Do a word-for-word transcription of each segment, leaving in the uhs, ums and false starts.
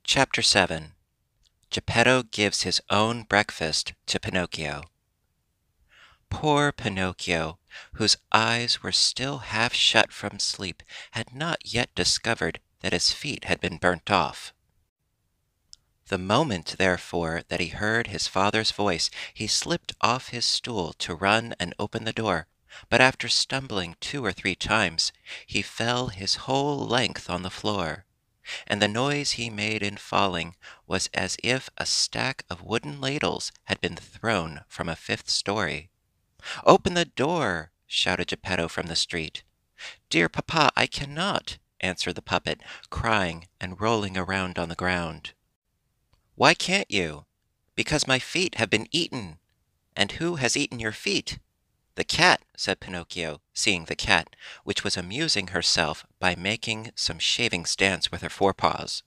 Chapter seven. Geppetto gives his own breakfast to Pinocchio. Poor Pinocchio, whose eyes were still half shut from sleep, had not yet discovered that his feet had been burnt off. The moment, therefore, that he heard his father's voice, he slipped off his stool to run and open the door, but after stumbling two or three times, he fell his whole length on the floor, and the noise he made in falling was as if a stack of wooden ladles had been thrown from a fifth story. "Open the door!" shouted Geppetto from the street. "Dear papa, I cannot," answered the puppet, crying and rolling around on the ground. "Why can't you?" "Because my feet have been eaten." "And who has eaten your feet?" "The cat," said Pinocchio, seeing the cat, which was amusing herself by making some shaving stands with her forepaws.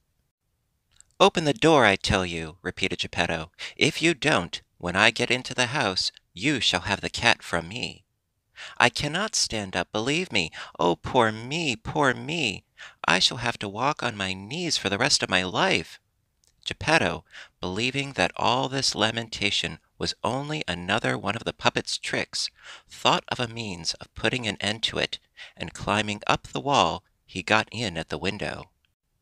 "Open the door, I tell you," repeated Geppetto. "If you don't, when I get into the house, you shall have the cat from me." "I cannot stand up, believe me. Oh, poor me, poor me! I shall have to walk on my knees for the rest of my life." Geppetto, believing that all this lamentation was only another one of the puppet's tricks, thought of a means of putting an end to it, and climbing up the wall, he got in at the window.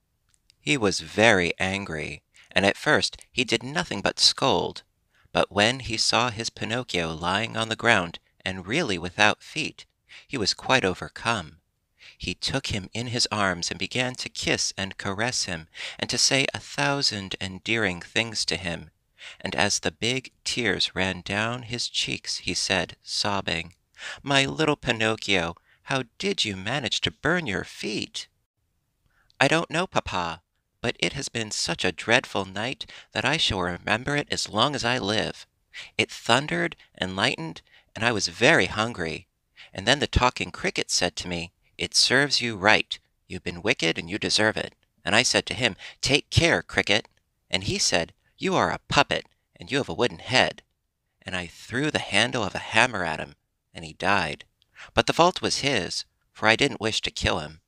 He was very angry, and at first he did nothing but scold, but when he saw his Pinocchio lying on the ground and really without feet, he was quite overcome. He took him in his arms and began to kiss and caress him, and to say a thousand endearing things to him, and as the big tears ran down his cheeks, he said, sobbing, "My little Pinocchio, how did you manage to burn your feet?" "I don't know, papa, but it has been such a dreadful night that I shall remember it as long as I live. It thundered and lightened, and I was very hungry, and then the talking cricket said to me, 'It serves you right. You've been wicked and you deserve it.' And I said to him, 'Take care, cricket.' And he said, 'You are a puppet, and you have a wooden head.' And I threw the handle of a hammer at him, and he died. But the fault was his, for I didn't wish to kill him.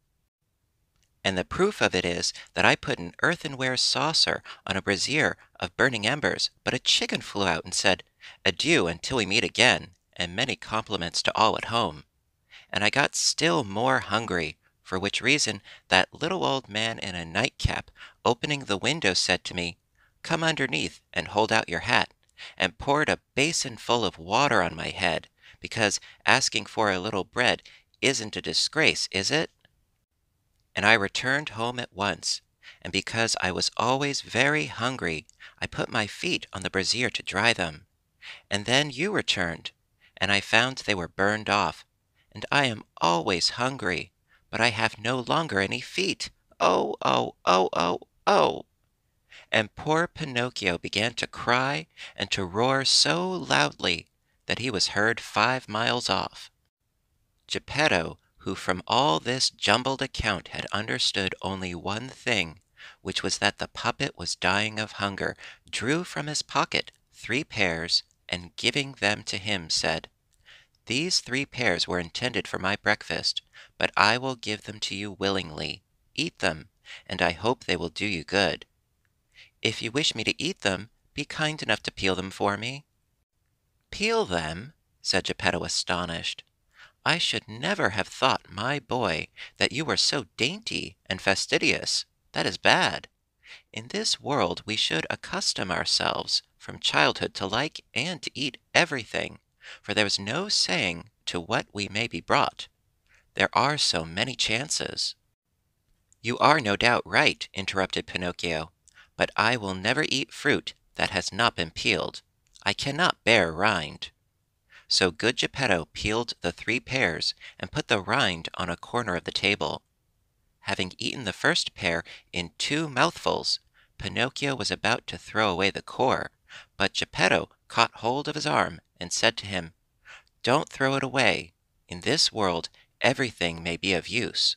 And the proof of it is that I put an earthenware saucer on a brazier of burning embers, but a chicken flew out and said, 'Adieu until we meet again, and many compliments to all at home.' And I got still more hungry, for which reason that little old man in a nightcap, opening the window, said to me, 'Come underneath and hold out your hat,' and poured a basin full of water on my head, because asking for a little bread isn't a disgrace, is it? And I returned home at once, and because I was always very hungry, I put my feet on the brazier to dry them. And then you returned, and I found they were burned off, and I am always hungry, but I have no longer any feet. Oh, oh, oh, oh, oh!" And poor Pinocchio began to cry and to roar so loudly that he was heard five miles off. Geppetto, who from all this jumbled account had understood only one thing, which was that the puppet was dying of hunger, drew from his pocket three pears, and giving them to him, said, "These three pears were intended for my breakfast, but I will give them to you willingly. Eat them, and I hope they will do you good. If you wish me to eat them, be kind enough to peel them for me." "Peel them?" said Geppetto, astonished. "I should never have thought, my boy, that you were so dainty and fastidious. That is bad. In this world we should accustom ourselves from childhood to like and to eat everything, for there is no saying to what we may be brought. There are so many chances." "You are no doubt right," interrupted Pinocchio, "but I will never eat fruit that has not been peeled. I cannot bear rind." So good Geppetto peeled the three pears and put the rind on a corner of the table. Having eaten the first pear in two mouthfuls, Pinocchio was about to throw away the core, but Geppetto caught hold of his arm and said to him, "Don't throw it away. In this world everything may be of use."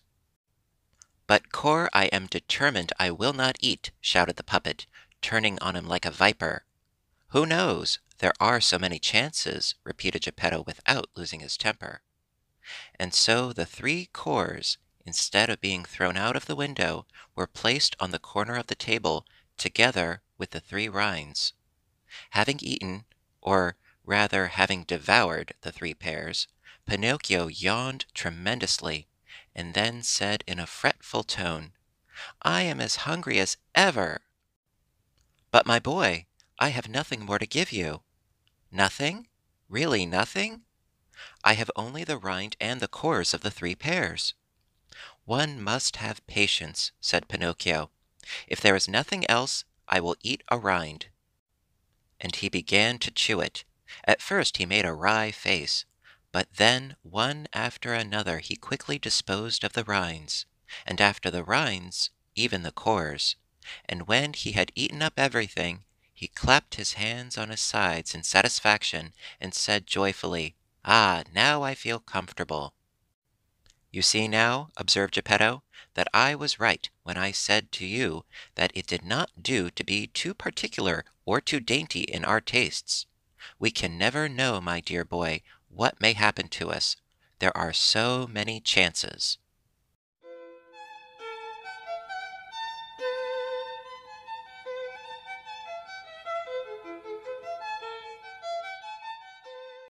"But core I am determined I will not eat," shouted the puppet, turning on him like a viper. "Who knows? There are so many chances," repeated Geppetto without losing his temper. And so the three cores, instead of being thrown out of the window, were placed on the corner of the table together with the three rinds. Having eaten, or rather having devoured the three pears, Pinocchio yawned tremendously, and then said in a fretful tone, "I am as hungry as ever." "But, my boy, I have nothing more to give you." "Nothing? Really nothing?" "I have only the rind and the cores of the three pears." "One must have patience," said Pinocchio. "If there is nothing else, I will eat a rind." And he began to chew it. At first he made a wry face, but then one after another he quickly disposed of the rinds, and after the rinds even the cores, and when he had eaten up everything, he clapped his hands on his sides in satisfaction and said joyfully, "Ah, now I feel comfortable." "You see now," observed Geppetto, "that I was right when I said to you that it did not do to be too particular or too dainty in our tastes. We can never know, my dear boy, what may happen to us. There are so many chances."